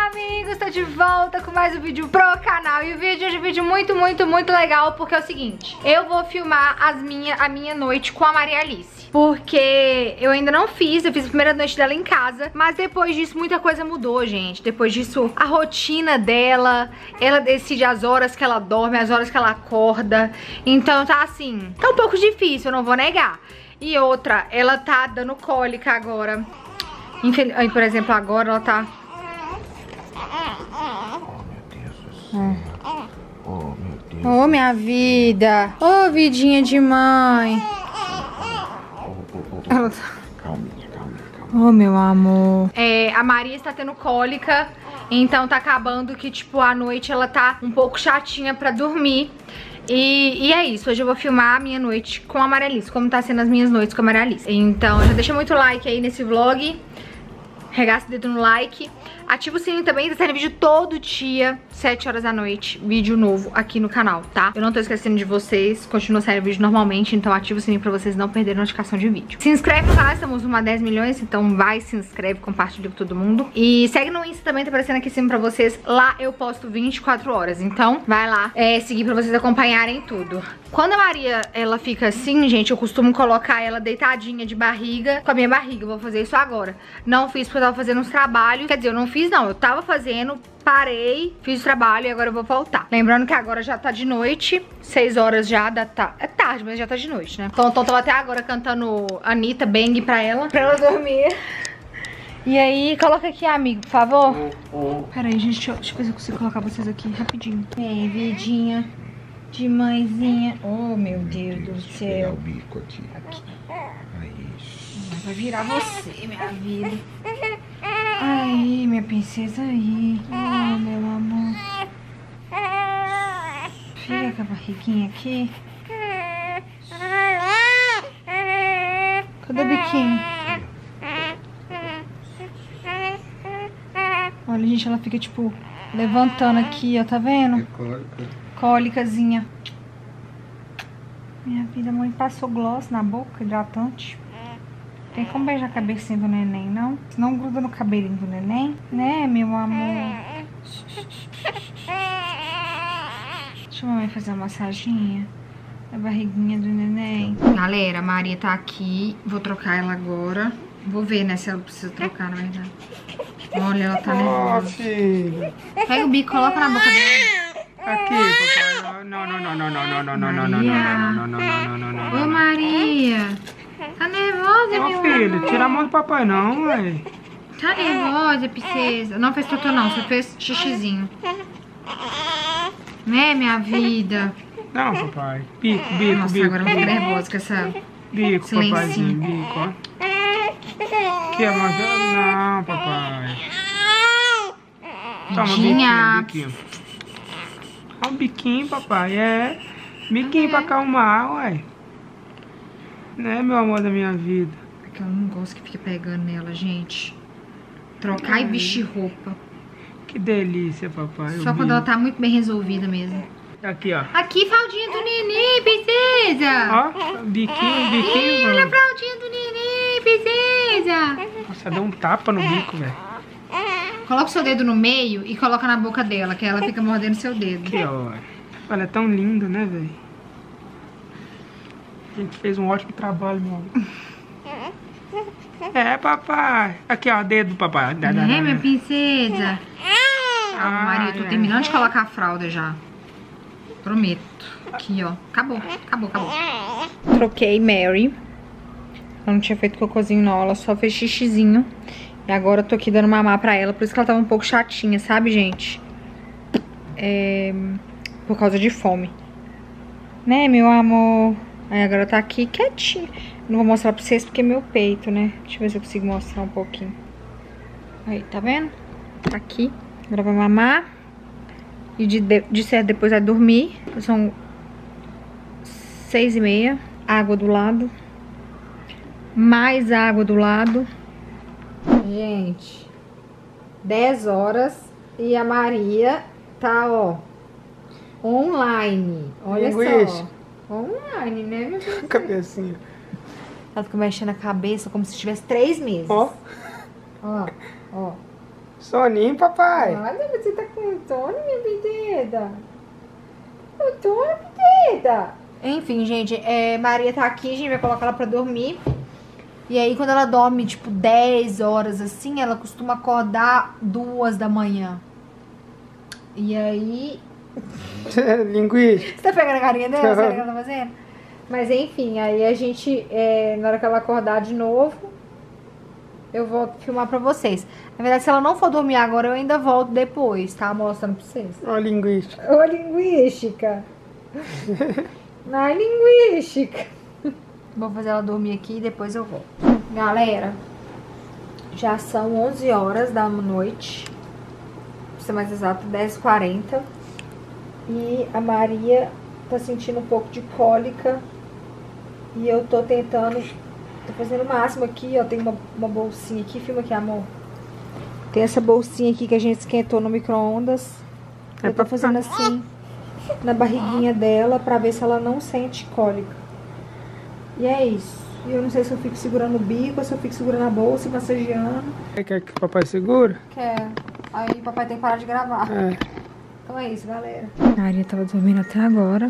amigos, tô de volta com mais um vídeo pro canal. E o vídeo de hoje é um vídeo muito legal, porque é o seguinte: eu vou filmar a minha noite com a Maria Alice, porque eu ainda não fiz, eu fiz a primeira noite dela em casa, mas depois disso muita coisa mudou, gente. Depois disso, a rotina dela, ela decide as horas que ela dorme, as horas que ela acorda. Então tá assim, tá um pouco difícil, eu não vou negar. E outra, ela tá dando cólica agora. Por exemplo, agora ela tá... Oh, meu Deus. Ô, minha vida. Ô, vidinha de mãe. Calminha. Ô, meu amor. A Maria está tendo cólica, então tá acabando que, tipo, à noite ela tá um pouco chatinha pra dormir. E é isso, hoje eu vou filmar a minha noite com a Maria Alice, como tá sendo as minhas noites com a Maria Alice. Então já deixa muito like aí nesse vlog, regaça o dedo no like, ativa o sininho também, tá saindo vídeo todo dia, 7 horas da noite, vídeo novo aqui no canal, tá? Eu não tô esquecendo de vocês, continua saindo vídeo normalmente, então ativa o sininho pra vocês não perderem notificação de vídeo. Se inscreve no canal, estamos rumo a 10 milhões, então vai, se inscreve, compartilha com todo mundo. E segue no Insta também, tá aparecendo aqui em cima pra vocês, lá eu posto 24 horas, então vai lá seguir pra vocês acompanharem tudo. Quando a Maria, ela fica assim, gente, eu costumo colocar ela deitadinha de barriga com a minha barriga, eu vou fazer isso agora. Não fiz porque eu tava fazendo uns trabalhos, quer dizer, eu não fiz não, eu tava fazendo, parei, fiz o trabalho e agora eu vou voltar. Lembrando que agora já tá de noite, 6 horas já da tarde, é tarde, mas já tá de noite, né? Então tava até agora cantando Anitta, Bang pra ela dormir. E aí, coloca aqui, amigo, por favor. Pera aí, gente, deixa eu ver se eu consigo colocar vocês aqui rapidinho. Vem, vidinha de mãezinha. Oh, meu Deus do céu. O bico aqui. Aí. Vai virar você, minha vida. Aí, minha princesa, aí. Oh, meu amor. Fica com a barriguinha aqui. Cadê o biquinho? Olha, gente, ela fica, tipo, levantando aqui, ó, tá vendo? Cólicazinha. Minha vida, a mãe passou gloss na boca, hidratante. Tem como beijar a cabecinha do neném, não? Não gruda no cabelinho do neném, né, meu amor? Deixa a mamãe fazer uma massaginha na barriguinha do neném. Galera, a Maria tá aqui. Vou trocar ela agora. Vou ver, né, se ela precisa trocar, na verdade. Olha, ela tá nervosa. Filho. Pega o bico, coloca na boca dela. Aqui, papai. Não. Ô, Maria. Tá nervosa, Ô, meu filho, amor. tira a mão do papai, não, ué. Tá nervosa, princesa. Não fez totô, não. Só fez xixizinho. Né, minha vida? Não, papai. Bico. Nossa, agora eu fico nervosa com essa... Bico, Silencinho. papaizinho, bico, ó. Que é mais... Não, papai. Toma o Vidinha. biquinho. Olha o biquinho, papai, biquinho pra acalmar, ué. Né, meu amor da minha vida. Porque eu não gosto que fique pegando nela, gente. Trocar e vestir roupa. Que delícia, papai. Só quando ela tá muito bem resolvida mesmo. Aqui, ó. Aqui, fraldinha do neném, princesa. Ó, biquinho. Olha a fraldinha do neném, princesa. Nossa, deu um tapa no bico, velho. Coloca o seu dedo no meio e coloca na boca dela, que ela fica mordendo seu dedo. Que ó. Olha, é tão lindo, né, velho? A gente fez um ótimo trabalho, meu amor. Papai. Aqui, ó, dedo do papai. Minha princesa. Maria, eu tô terminando de colocar a fralda já. Prometo. Aqui, ó. Acabou. Troquei Mary. Ela não tinha feito cocôzinho, não. Ela só fez xixizinho. E agora eu tô aqui dando mamar pra ela. Por isso que ela tava um pouco chatinha, sabe, gente? Por causa de fome. Né, meu amor? Aí agora tá aqui quietinha. Não vou mostrar pra vocês porque é meu peito, né? Deixa eu ver se eu consigo mostrar um pouquinho. Aí, tá vendo? Tá aqui. Agora vai mamar. E de certo depois vai dormir. São 6h30. Água do lado. Mais água do lado. Gente, 10 horas e a Maria tá, ó, online. Olha só. Online, né, meu Deus? Cabecinha. Ela fica mexendo a cabeça como se tivesse 3 meses. Ó. Ó, ó. Soninho, papai. Olha, você tá com sono, minha bebida. Com sono, bebida. Enfim, gente, Maria tá aqui, a gente vai colocar ela pra dormir. E aí, quando ela dorme, tipo, 10 horas, assim, ela costuma acordar 2 da manhã. E aí... Linguiça. Você tá pegando a carinha dela? Sabe o que ela tá fazendo? Mas, enfim, aí a gente, na hora que ela acordar de novo, eu volto filmar pra vocês. Na verdade, se ela não for dormir agora, eu ainda volto depois, tá? Mostrando pra vocês. Ó, linguística. Ô, linguística. Ai, linguística. Vou fazer ela dormir aqui e depois eu volto. Galera, já são 11 horas da noite. Pra ser mais exato, 10h40. E a Maria tá sentindo um pouco de cólica. E eu tô tentando... Tô fazendo o máximo aqui, ó. Tem uma bolsinha aqui. Filma aqui, amor. Tem essa bolsinha aqui que a gente esquentou no micro-ondas. Eu tô fazendo assim na barriguinha dela pra ver se ela não sente cólica. E é isso. E eu não sei se eu fico segurando o bico ou se eu fico segurando a bolsa e massageando. Quer que o papai segura? Quer. Aí o papai tem que parar de gravar. É. Então é isso, galera. A Maria tava dormindo até agora.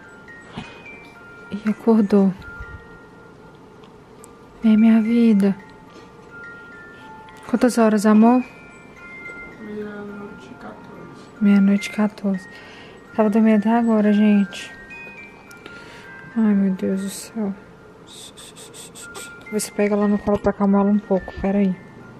E acordou. É minha vida. Quantas horas, amor? Meia-noite e 14. Meia-noite e 14. Tava dormindo até agora, gente. Ai, meu Deus do céu. Vê se pega ela no colo pra acalmar ela um pouco. Pera aí.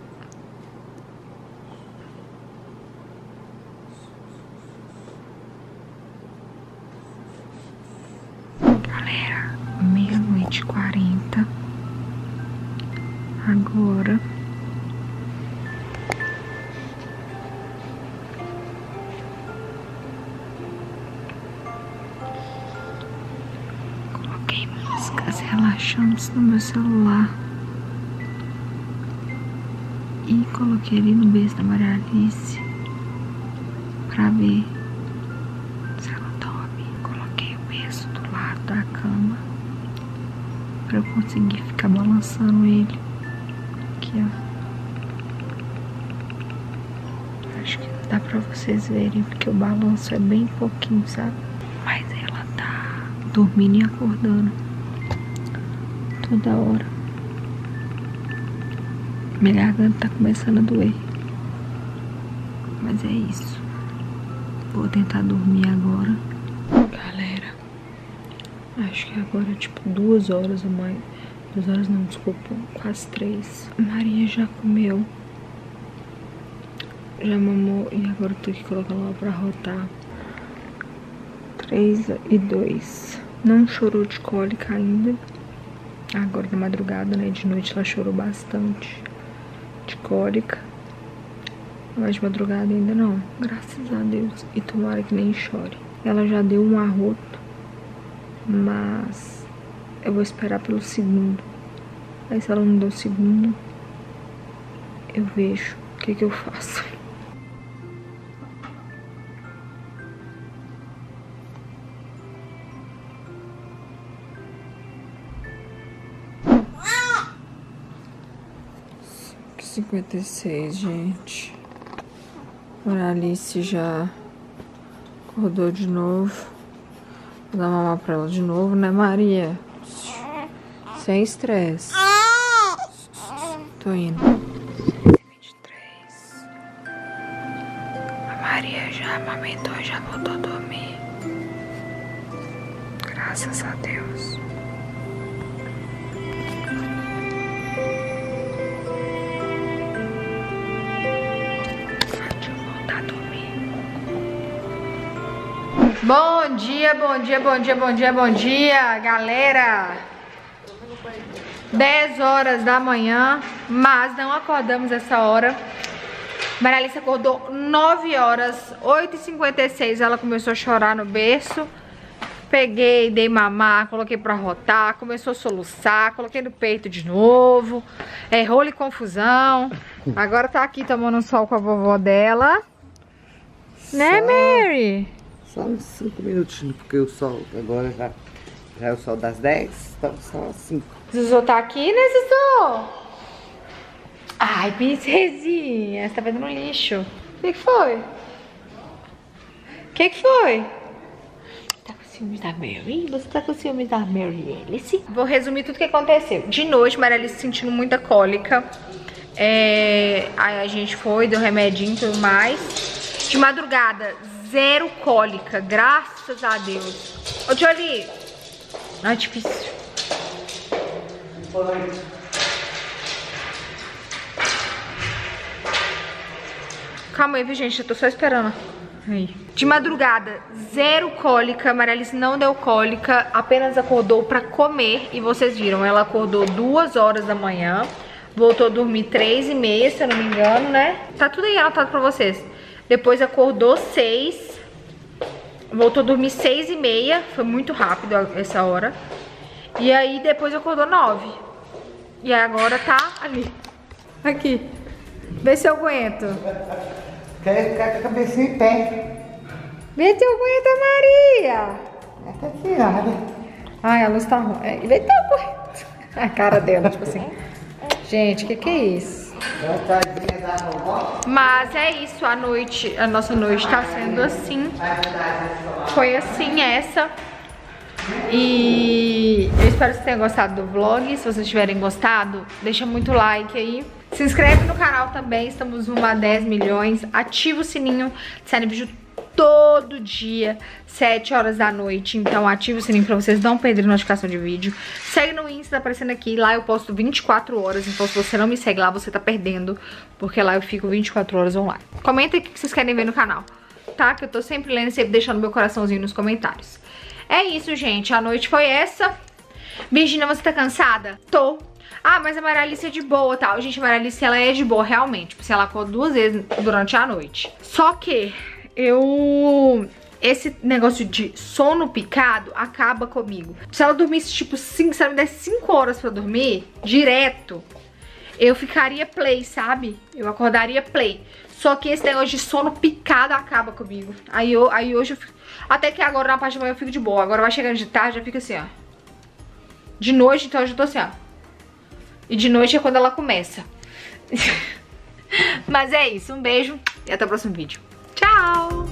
Galera, 00:40. Agora. Coloquei músicas relaxantes no meu celular. E coloquei ali no berço da Maria Alice pra ver se ela dorme. Coloquei o berço do lado da cama pra eu conseguir ficar balançando ele. Aqui, ó. Acho que dá pra vocês verem, porque o balanço é bem pouquinho, sabe? Mas ela tá dormindo e acordando toda hora. Minha garganta tá começando a doer. Mas é isso. Vou tentar dormir agora. Galera, acho que agora é tipo 2 horas ou mais. 2 horas não, desculpa, quase 3. Maria já comeu. Já mamou e agora eu tenho que colocar ela pra rotar. 3:02. Não chorou de cólica ainda. Agora na madrugada, né? De noite ela chorou bastante de cólica. Mas de madrugada ainda não. Graças a Deus. E tomara que nem chore. Ela já deu um arroto. Mas eu vou esperar pelo segundo. Aí se ela não deu o segundo, eu vejo o que eu faço. R$5:56, gente. A Alice já acordou de novo. Vou dar mamar pra ela de novo, né, Maria? Sem estresse. Tô indo. 23. A Maria já amamentou, já voltou a dormir. Graças a Deus. Bom dia, bom dia, bom dia, bom dia, bom dia, galera. 10 horas da manhã, mas não acordamos essa hora. Maria Alice acordou 9 horas, 8h56, ela começou a chorar no berço. Peguei, dei mamar, coloquei pra rotar, começou a soluçar, coloquei no peito de novo. Rolo e confusão. Agora tá aqui tomando um sol com a vovó dela. Né, Mary? Só uns 5 minutinhos, porque o sol agora já é o sol das 10, então só 5. Zuzô tá aqui, né, Zuzô? Ai, princesinha, você tá fazendo lixo. O que foi? O que foi? Tá com ciúmes da Mary? Você tá com ciúmes da Mary Alice? Vou resumir tudo o que aconteceu. De noite, Maria Alice sentindo muita cólica. Aí a gente foi, deu remedinho e tudo mais. De madrugada, zero cólica, graças a Deus. Ô, Jolie. Ai, difícil. Calma aí, viu, gente? Eu tô só esperando. Aí. De madrugada, zero cólica. Maria Alice não deu cólica, apenas acordou pra comer. E vocês viram, ela acordou 2 horas da manhã. Voltou a dormir 3h30, se eu não me engano, né? Tá tudo aí anotado pra vocês. Depois acordou 6. Voltou a dormir 6h30. Foi muito rápido essa hora. E aí depois acordou 9. E agora tá ali. Aqui. Vê se eu aguento. Quer ficar com a cabecinha em pé. Vê se eu aguento, Maria. Tá tirada. Ai, a luz tá ruim. Vê se eu aguento. A cara dela, tipo assim. Gente, o que é isso? Mas é isso, a nossa noite tá sendo assim. Foi assim essa. E eu espero que vocês tenham gostado do vlog. Se vocês tiverem gostado, deixa muito like aí. Se inscreve no canal também, estamos rumo a 10 milhões. Ativa o sininho, sai vídeo todo dia, 7 horas da noite. Então ativa o sininho pra vocês não perderem notificação de vídeo. Segue no Insta, tá aparecendo aqui. Lá eu posto 24 horas, então se você não me segue lá, você tá perdendo. Porque lá eu fico 24 horas online. Comenta aí o que vocês querem ver no canal, tá? Que eu tô sempre lendo e sempre deixando meu coraçãozinho nos comentários. É isso, gente. A noite foi essa. Virgínia, você tá cansada? Tô. Ah, mas a Maria Alice é de boa, tal. Gente, a Maria Alice, ela é de boa, realmente. Tipo, ela acorda 2 vezes durante a noite. Só que esse negócio de sono picado acaba comigo. Se ela dormisse, tipo, se ela me desse 5 horas pra dormir, direto, eu ficaria play, sabe? Eu acordaria play. Só que esse negócio de sono picado acaba comigo. Aí hoje eu fico... Até que agora na parte da manhã eu fico de boa. Agora vai chegando de tarde, já fica assim, ó. De noite, então eu já tô assim, ó. E de noite é quando ela começa. Mas é isso, um beijo e até o próximo vídeo. Tchau!